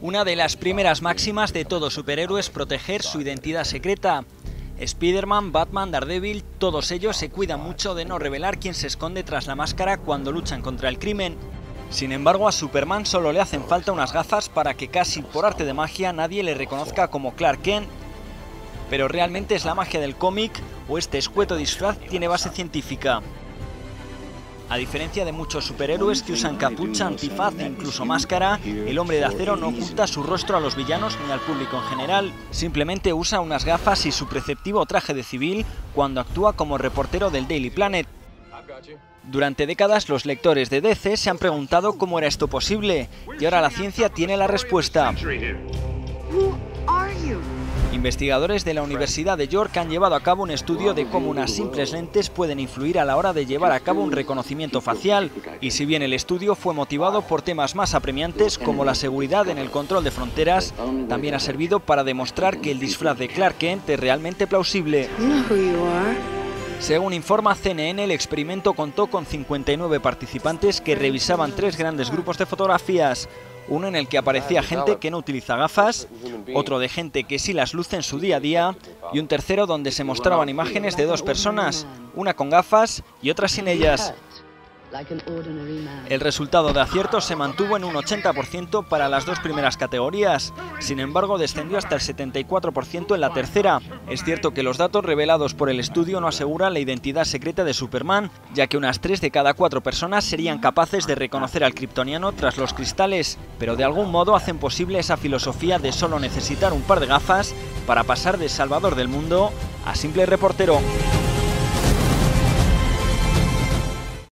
Una de las primeras máximas de todo superhéroe es proteger su identidad secreta. Spider-Man, Batman, Daredevil, todos ellos se cuidan mucho de no revelar quién se esconde tras la máscara cuando luchan contra el crimen. Sin embargo, a Superman solo le hacen falta unas gafas para que casi por arte de magia nadie le reconozca como Clark Kent. ¿Pero realmente es la magia del cómic o este escueto disfraz tiene base científica? A diferencia de muchos superhéroes que usan capucha, antifaz e incluso máscara, el Hombre de Acero no oculta su rostro a los villanos ni al público en general. Simplemente usa unas gafas y su preceptivo traje de civil cuando actúa como reportero del Daily Planet. Durante décadas los lectores de DC se han preguntado cómo era esto posible, y ahora la ciencia tiene la respuesta. Investigadores de la Universidad de York han llevado a cabo un estudio de cómo unas simples lentes pueden influir a la hora de llevar a cabo un reconocimiento facial, y si bien el estudio fue motivado por temas más apremiantes como la seguridad en el control de fronteras, también ha servido para demostrar que el disfraz de Clark Kent es realmente plausible. Según informa CNN, el experimento contó con 59 participantes que revisaban 3 grandes grupos de fotografías. Uno en el que aparecía gente que no utiliza gafas, otro de gente que sí las luce en su día a día y un tercero donde se mostraban imágenes de 2 personas, una con gafas y otra sin ellas. El resultado de acierto se mantuvo en un 80% para las 2 primeras categorías, sin embargo descendió hasta el 74% en la tercera. Es cierto que los datos revelados por el estudio no aseguran la identidad secreta de Superman, ya que unas 3 de cada 4 personas serían capaces de reconocer al kryptoniano tras los cristales, pero de algún modo hacen posible esa filosofía de solo necesitar un par de gafas para pasar de salvador del mundo a simple reportero.